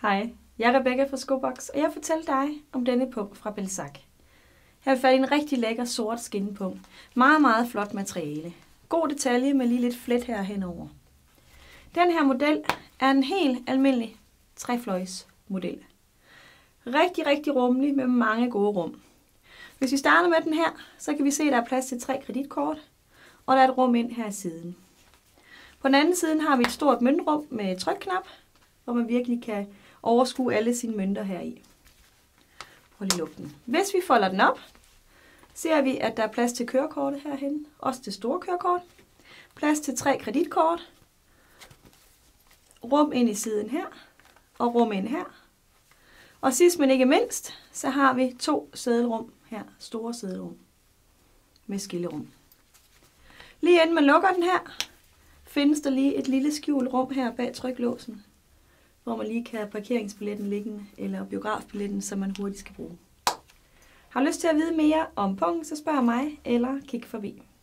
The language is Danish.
Hej, jeg er Rebecca fra Skobox, og jeg fortæller dig om denne pung fra Belsac. Her har vi fat i en rigtig lækker sort skinnepung. Meget, meget flot materiale. God detalje med lige lidt flet her henover. Den her model er en helt almindelig trefløjs model. Rigtig, rigtig rummelig med mange gode rum. Hvis vi starter med den her, så kan vi se, at der er plads til 3 kreditkort, og der er et rum ind her i siden. På den anden side har vi et stort møntrum med trykknap, hvor man virkelig kan overskue alle sine mønter heri. Prøv lige at lukke den. Hvis vi folder den op, ser vi, at der er plads til kørekortet herhen, også til store kørekort. Plads til 3 kreditkort, rum ind i siden her, og rum ind her. Og sidst men ikke mindst, så har vi 2 sædelrum her, store sædelrum med skillerum. Lige inden man lukker den her, findes der lige et lille skjult rum her bag tryklåsen, hvor man lige kan have parkeringsbilletten liggende, eller biografbilletten, som man hurtigt skal bruge. Har du lyst til at vide mere om pungen, så spørg mig, eller kig forbi.